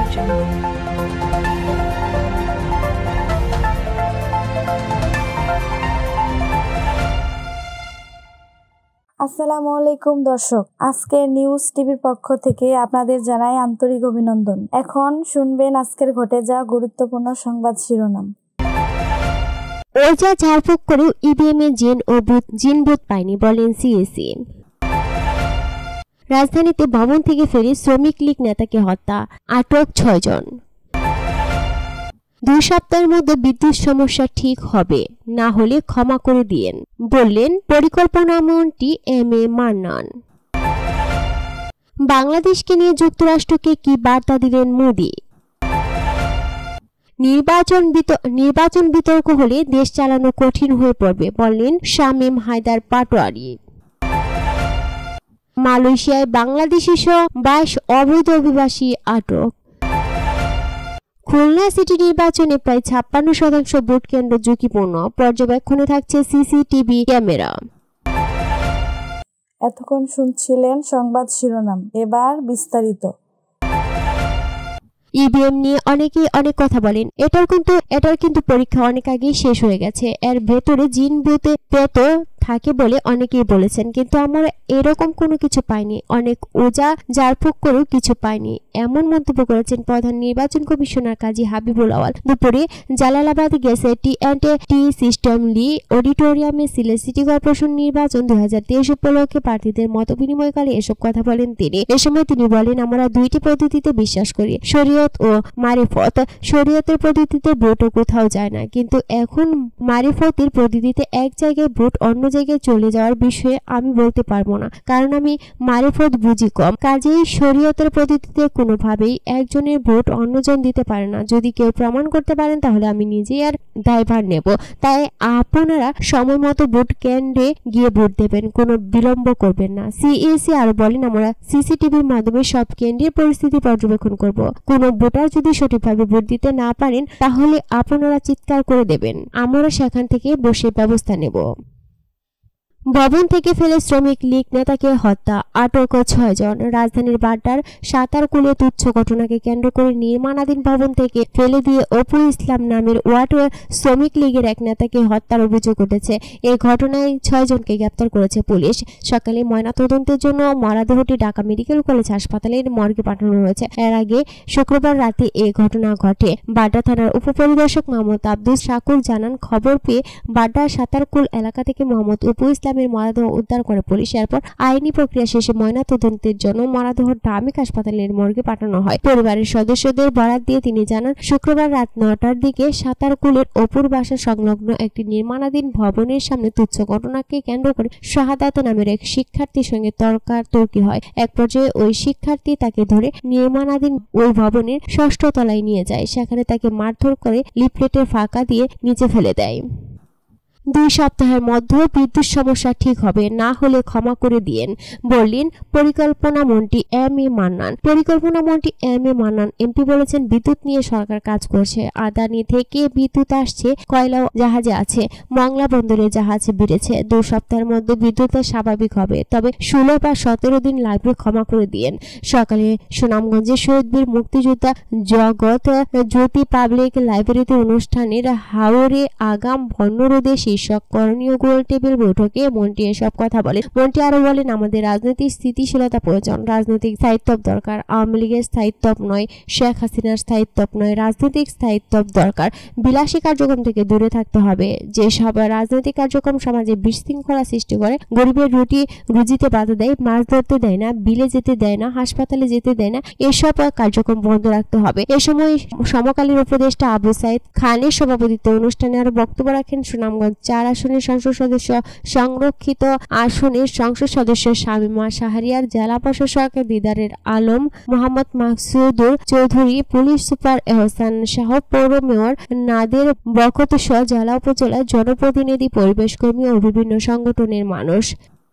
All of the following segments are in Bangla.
আসসালামু আলাইকুম দর্শক, আজকে নিউজ টিভির পক্ষ থেকে আপনাদের জানাই আন্তরিক অভিনন্দন। এখন শুনবেন আজকের ঘটে যাওয়া গুরুত্বপূর্ণ সংবাদ শিরোনাম। ওজা ঝাড়ফুঁক করেও ইভিএম এ জিন বুথ পায়নি বলেন সিএসি। রাজধানীতে ভবন থেকে ফেরে শ্রমিক লীগ নেতাকে হত্যা, আটক 6 জন। 2 সপ্তাহের মধ্যে বিদ্যুৎ সমস্যা ঠিক হবে, না হলে ক্ষমা করে দিয়েন বললেন পরিকল্পনা মন্ত্রী এম.এ. মান্নান। বাংলাদেশকে নিয়ে যুক্তরাষ্ট্রকে কি বার্তা দিলেন মোদি? নির্বাচন বিতর্ক হলে দেশ চালানো কঠিন হয়ে পড়বে বললেন শামীম হায়দার পাটোয়ারি। মালয়েশিয়ায় বাংলাদেশি সহ 22 অবৈধ অভিবাসী আটক। খুলনা সিটি নির্বাচনে প্রায় 56% ভোট কেন্দ্র ঝুঁকিপূর্ণ, পর্যবেক্ষণে থাকছে সিসিটিভি ক্যামেরা। এতক্ষণ শুনছিলেন সংবাদ শিরোনাম, এবার বিস্তারিত। ইভিএম নিয়ে অনেকেই অনেক কথা বলেন। এটার কিন্তু পরীক্ষা অনেক আগেই শেষ হয়ে গেছে। এর ভেতরে জিন বুথে পেত থাকে বলে অনেকেই বলেছেন, কিন্তু আমরা এরকম কোনো কিছু পাইনি। অনেক ওজা ঝাড়ফুঁক করেও কিছু পাইনি, এমন মন্তব্য করেছেন প্রধান নির্বাচন কমিশনার কাজী হাবিবুল আওয়াল। দুপুরে জালালাবাদ গেছে টি সিস্টেম লি অডিটোরিয়ামে সিলেট সিটি কর্পোরেশন নির্বাচন 2023 উপলক্ষে প্রার্থীদের মত বিনিময়কালে এসব কথা বলেন তিনি। এ সময় তিনি বলেন, আমরা 2টি পদ্ধতিতে বিশ্বাস করি, শরীয়ত ও মারিফত। শরীয়তের পদ্ধতিতে ভোটও কোথাও যায় না, কিন্তু এখন মারিফতের পদ্ধতিতে এক জায়গায় ভোট অন্য জায়গায় চলে যাওয়ার বিষয়ে আমি বলতে পারবো না, কারণ আমি মারিফত বুঝি কম। কাজেই শরীয়তের পদ্ধতিতে কোনোভাবেই একজনের ভোট অন্যজন দিতে পারে না। যদি কেউ প্রমাণ করতে পারেন তাহলে আমি নিজেই আর দায়ভার নেব। তাই আপনারা সময় মতো ভোট কেন্দ্রে গিয়ে ভোট দেবেন, কোনো বিলম্ব করবেন না। সিএসি আরো বলেন, আমরা সিসিটিভির মাধ্যমে সব কেন্দ্রের পরিস্থিতি পর্যবেক্ষণ করব। কোনো ভোটার যদি সঠিকভাবে ভোট দিতে না পারেন তাহলে আপনারা চিৎকার করে দেবেন, আমরা সেখান থেকে বসে ব্যবস্থা নেব। ভবন থেকে ফেলে শ্রমিক লীগ নেতাকে হত্যা, আটক 6 জন। রাজধানীর বাড্ডার সাতারকুলে তুচ্ছ ঘটনাকে কেন্দ্র করে নির্মাণাধীন ভবন থেকে ফেলে দিয়ে অপুর ইসলাম নামের ওয়ার্ড শ্রমিক লীগের এক নেতাকে হত্যার অভিযোগ উঠেছে। এই ঘটনায় 6 জনকে গ্রেপ্তার করেছে পুলিশ। সকালে ময়নাতদন্তের জন্য মরদেহটি ঢাকা মেডিকেল কলেজ হাসপাতালের মর্গে পাঠানো হয়েছে। এর আগে শুক্রবার রাতে এই ঘটনা ঘটে। বাড্ডা থানার উপপরিদর্শক মোহাম্মদ আব্দুল শাকুর জানান, খবর পেয়ে বাড্ডার সাতারকুল এলাকা থেকে মোহাম্মদ অপু ইসলামের মরদেহ উদ্ধার করে পুলিশ। এরপর আইনি প্রক্রিয়া শেষে ময়নাতদন্তের জন্য মরদেহ ঢাকা হাসপাতালের মর্গে পাঠানো হয়। পরিবারের সদস্যদের বরাত দিয়ে তিনি জানান, শুক্রবার রাত 9টার দিকে সাতারকুলের অপুর বাসা সংলগ্ন একটি নির্মাণাধীন ভবনের সামনে তুচ্ছ ঘটনাকে কেন্দ্র করে শাহাদাত নামের এক শিক্ষার্থীর সঙ্গে তর্কাতর্কি হয়। এক পর্যায়ে ওই শিক্ষার্থী তাকে ধরে নির্মাণাধীন ওই ভবনের 6ষ্ঠ তলায় নিয়ে যায়। সেখানে তাকে মারধর করে লিফলেটের ফাঁকা দিয়ে নিচে ফেলে দেয়। 2 সপ্তাহের মধ্যে বিদ্যুৎ সমস্যা ঠিক হবে, না হলে ক্ষমা করে দিয়েন বললেন পরিকল্পনা মন্ত্রী এম.এ. মান্নান। পরিকল্পনা মন্ত্রী এম.এ. মান্নান এমপি বলেছেন, বিদ্যুৎ নিয়ে সরকার কাজ করছে। আদানি থেকে বিদ্যুৎ আসছে, কয়লা জাহাজে আছে, মংলা বন্দরে জাহাজ বেড়েছে। 2 সপ্তাহের মধ্যে বিদ্যুৎ স্বাভাবিক হবে, তবে 16 বা 17 দিন লাগবে, ক্ষমা করে দিয়েন। সকালে সুনামগঞ্জের শহীদবীর মুক্তিযোদ্ধা জগৎ জ্যোতি পাবলিক লাইব্রেরিতে অনুষ্ঠানের হাওরে আগাম বন্যরোধে শীর্ষক করণীয় গোল টেবিল বৈঠকে মন্ত্রী এসব কথা বলেন। মন্ত্রী আরো বলেন, আমাদের রাজনৈতিক স্থিতিশীলতা প্রয়োজন, রাজনৈতিক স্থায়িত্ব দরকার। আওয়ামী লীগের স্থায়িত্ব নয়, শেখ হাসিনার স্থায়িত্ব নয়, রাজনৈতিক স্থায়িত্ব দরকার। বিলাসী কার্যক্রম থেকে দূরে থাকতে হবে। যেসব রাজনৈতিক কার্যক্রম সমাজে বিশৃঙ্খলা সৃষ্টি করে, গরিবের রুজিতে বাধা দেয়, মাছ ধরতে দেয় না, বিলে যেতে দেয় না, হাসপাতালে যেতে দেয় না, এসব কার্যক্রম বন্ধ রাখতে হবে। এ সময় সমকালীন উপদেষ্টা আবু সাইদ খানের সভাপতিত্বে অনুষ্ঠানে আরো বক্তব্য রাখেন সুনামগঞ্জ 4 আসনের সংসদ সদস্য, সংরক্ষিত আসনের সংসদ সদস্য শামীমা শাহরিয়ার, জেলা প্রশাসক দিদারের আলম, মোহাম্মদ মাকসুদুর চৌধুরী, পুলিশ সুপার এহসান শাহ, পৌর মেয়র নাদের বরকত সহ জেলা উপজেলার জনপ্রতিনিধি, পরিবেশ কর্মী ও বিভিন্ন সংগঠনের মানুষ।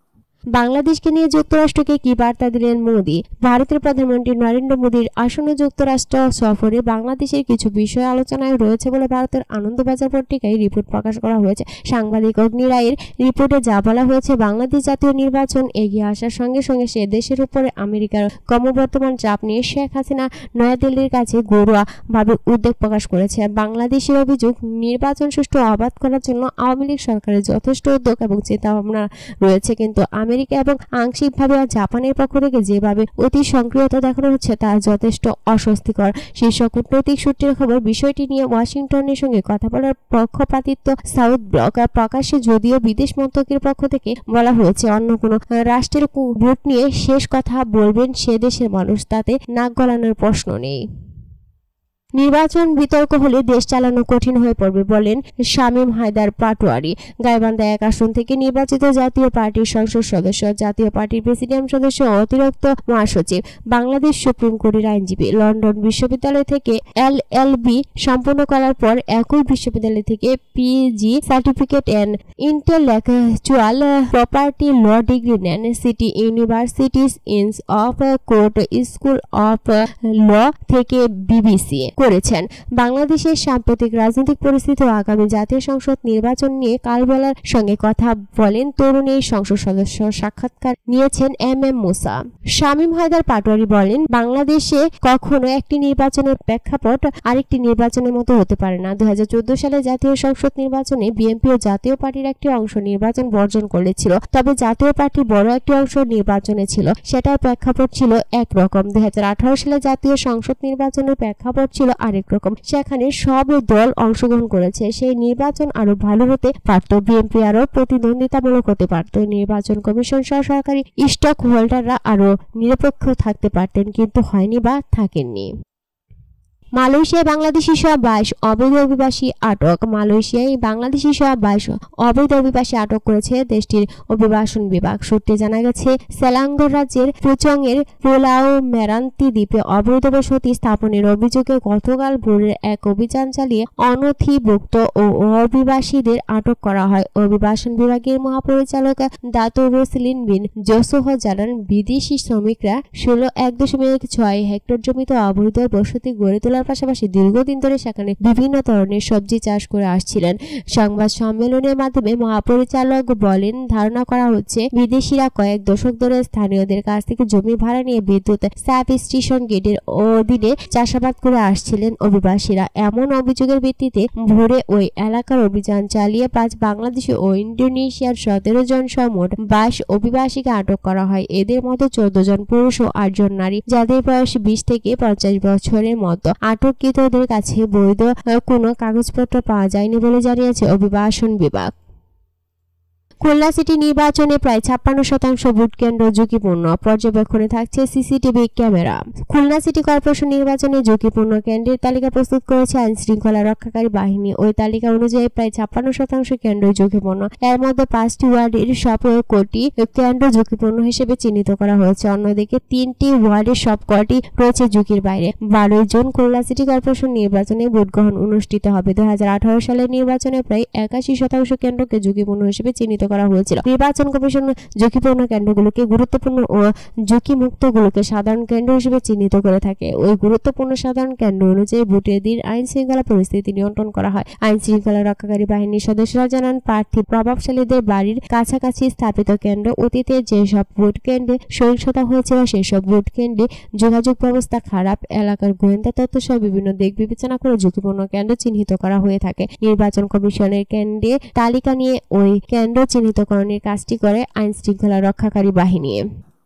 বাংলাদেশকে নিয়ে যুক্তরাষ্ট্রকে কি বার্তা দিলেন মোদি? ভারতের প্রধানমন্ত্রী নরেন্দ্র মোদীর আসন্ন যুক্তরাষ্ট্র সফরে বাংলাদেশের কিছু বিষয় আলোচনায় রয়েছে বলে ভারতের আনন্দবাজার পত্রিকায় রিপোর্ট প্রকাশ করা হয়েছে। সাংবাদিক অগ্নি রায়ের রিপোর্টে যা বলা হয়েছে, বাংলাদেশ জাতীয় নির্বাচন এগিয়ে আসার সঙ্গে সঙ্গে সে দেশের উপরে আমেরিকার ক্রমবর্ধমান চাপ নিয়ে শেখ হাসিনা নয়াদিল্লির কাছে ঘরোয়াভাবে উদ্বেগ প্রকাশ করেছে। বাংলাদেশের অভিযোগ, নির্বাচন সুষ্ঠু অবাধ করার জন্য আওয়ামী লীগ সরকারের যথেষ্ট উদ্যোগ এবং চিন্তাভাবনা রয়েছে, কিন্তু আমেরিকা এবং আংশিকভাবে জাপানের পক্ষ থেকে যেভাবে অতি সক্রিয়তা দেখানো হচ্ছে তা যথেষ্ট অস্বস্তিকর। শীর্ষ কূটনৈতিক সূত্রের খবর, বিষয়টি নিয়ে ওয়াশিংটনের সঙ্গে কথা বলার পক্ষপাতিত্ব সাউথ ব্লক প্রকাশ্যে যদিও বিদেশ মন্ত্রকের পক্ষ থেকে বলা হয়েছে অন্য কোনো রাষ্ট্রের ভোট নিয়ে শেষ কথা বলবেন সে দেশের মানুষ, তাতে নাক গলানোর প্রশ্ন নেই। নির্বাচন বিতর্ক হলে দেশ চালানো কঠিন হয়ে পড়বে বলেন শামীম হায়দার পাটোয়ারি। গাইবান্ধা 1 আসন থেকে নির্বাচিত জাতীয় পার্টির সংসদ সদস্য, জাতীয় পার্টির প্রেসিডিয়াম সদস্য, অতিরিক্ত মহাসচিব, বাংলাদেশ সুপ্রিম কোর্টের আইনজীবী। লন্ডন বিশ্ববিদ্যালয় থেকে LLB সম্পন্ন করার পর একই বিশ্ববিদ্যালয় থেকে PG certificate and intellectual property law degree নেন। City university's inns of court school of law থেকে BBC করেছেন। বাংলাদেশের সাম্প্রতিক রাজনৈতিক পরিস্থিতি ও আগামী জাতীয় সংসদ নির্বাচন নিয়ে কালবেলার সঙ্গে কথা বলেন তরুণ এই সংসদ সদস্য। সাক্ষাৎকার নিয়েছেন MM মুসা। শামীম হায়দার পাটোয়ারি বলেন, বাংলাদেশে কখনো একটি নির্বাচনের প্রেক্ষাপট আরেকটি নির্বাচনের মতো হতে পারে না। 2014 সালে জাতীয় সংসদ নির্বাচনে বিএনপি ও জাতীয় পার্টির একটি অংশ নির্বাচন বর্জন করেছিল, তবে জাতীয় পার্টির বড় একটি অংশ নির্বাচনে ছিল, সেটার প্রেক্ষাপট ছিল একরকম। 2018 সালে জাতীয় সংসদ নির্বাচনের প্রেক্ষাপট ছিল আরেক রকম, সেখানে সব দল অংশগ্রহণ করেছে। সেই নির্বাচন আরো ভালো হতে পারত, বিএনপি আরো প্রতিদ্বন্দ্বিতামূলক হতে পারত, নির্বাচন কমিশন সহ সরকারি স্টক হোল্ডাররা আরো নিরপেক্ষ থাকতে পারতেন, কিন্তু হয়নি বা থাকেননি। মালয়েশিয়ায় বাংলাদেশি সহ 22 অবৈধ অভিবাসী আটক। মালয়েশিয়ায় বাংলাদেশি সহ 22 অবৈধ অভিবাসী আটক করেছে দেশটির অভিবাসন বিভাগ। সূত্রে জানা গেছে, সেলাঙ্গর রাজ্যের পুচং এর পোলাও মেরান্তি দ্বীপে অবৈধ বসতি স্থাপনের অভিযোগে গতকাল ভোরে এক অভিযান চালিয়ে অনথিভুক্ত ও অভিবাসীদের আটক করা হয়। অভিবাসন বিভাগের মহাপরিচালক দাতো রসলিন বিন জোসোহ জানান, বিদেশি শ্রমিকরা 1.6 হেক্টর জমিতে অবৈধ বসতি গড়ে তোলার পাশাপাশি দীর্ঘদিন ধরে সেখানে বিভিন্ন ধরনের সবজি চাষ করে আসছিলেন। সংবাদ সম্মেলনের মাধ্যমে মহাপরিচালক বলেন, ধারণা করা হচ্ছে বিদেশিরা কয়েক দশক ধরে স্থানীয়দের কাছ থেকে জমি ভাড়া নিয়ে বিদ্যুৎ সাব স্টেশন গেটের অধীনে চাষাবাদ করে আসছিলেন অভিবাসীরা। এমন অভিযোগের ভিত্তিতে ভোরে ওই এলাকার অভিযান চালিয়ে 5 বাংলাদেশি ও ইন্দোনেশিয়ার 17 জন সহ মোট 22 অভিবাসীকে আটক করা হয়। এদের মধ্যে 14 জন পুরুষ ও 8 জন নারী, যাদের বয়স 20 থেকে 50 বছরের মতো। আটককৃতদের কাছে বৈধ কোনো কাগজপত্র পাওয়া যায়নি বলে জানিয়েছে অভিবাসন বিভাগ। খুলনা সিটি নির্বাচনে প্রায় 56% ভোট কেন্দ্র ঝুঁকিপূর্ণ, পর্যবেক্ষণে থাকছে CCTV camera. Khulna city corporation নির্বাচনে ঝুঁকিপূর্ণ কেন্দ্রের তালিকা প্রস্তুত করেছে আইন শৃঙ্খলা রক্ষাকারী বাহিনী। ওই তালিকা অনুযায়ী প্রায় 56% কেন্দ্র ঝুঁকিপূর্ণ। এর মধ্যে 5টি ওয়ার্ডের সবকটি কেন্দ্র ঝুঁকিপূর্ণ হিসেবে চিহ্নিত করা হয়েছে। অন্যদিকে 3টি ওয়ার্ডের সবকটি রয়েছে ঝুঁকির বাইরে। 12 জুন খুলনা সিটি কর্পোরেশন নির্বাচনে ভোট গ্রহণ অনুষ্ঠিত হবে। 2018 সালের নির্বাচনে প্রায় 81% কেন্দ্রকে ঝুঁকিপূর্ণ হিসেবে চিহ্নিত করা হয়েছিল। নির্বাচন কমিশন ঝুঁকিপূর্ণ কেন্দ্রগুলোকে গুরুত্বপূর্ণ ও ঝুঁকিমুক্ত গুলোকে সাধারণ কেন্দ্র হিসেবে চিহ্নিত করে থাকে। ওই গুরুত্বপূর্ণ সাধারণ কেন্দ্র অনুযায়ী ভোটের দিন আইন শৃঙ্খলা পরিস্থিতি নিয়ন্ত্রণ করা হয়। আইন শৃঙ্খলা রক্ষাকারী বাহিনীর সদস্যরা জানান, প্রার্থী প্রভাবশালীদের বাড়ির কাছাকাছি স্থাপিত কেন্দ্র, অতীতে যেসব ভোট কেন্দ্রে সহিংসতা হয়েছিল সেসব ভোট কেন্দ্রে যোগাযোগ ব্যবস্থা খারাপ, এলাকার গোয়েন্দা তথ্য সহ বিভিন্ন দিক বিবেচনা করে ঝুঁকিপূর্ণ কেন্দ্র চিহ্নিত করা হয়ে থাকে। নির্বাচন কমিশনের কেন্দ্রে তালিকা নিয়ে ওই কেন্দ্র চিহ্নিতকরণের কাজটি করে আইন শৃঙ্খলা রক্ষাকারী বাহিনী।